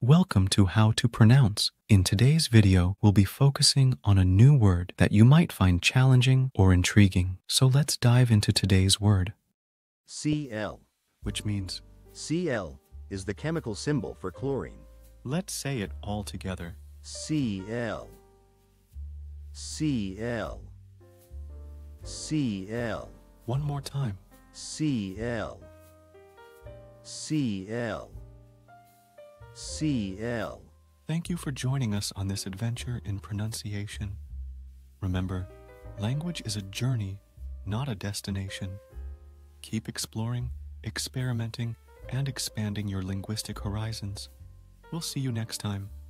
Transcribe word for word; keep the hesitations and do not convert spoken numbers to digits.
Welcome to How to Pronounce. In today's video, we'll be focusing on a new word that you might find challenging or intriguing. So let's dive into today's word. Cl. Which means, Cl is the chemical symbol for chlorine. let's say it all together. Cl. Cl. Cl. One more time. Cl. Cl. Cl. Thank you for joining us on this adventure in pronunciation. Remember, language is a journey, not a destination. Keep exploring, experimenting, and expanding your linguistic horizons. We'll see you next time.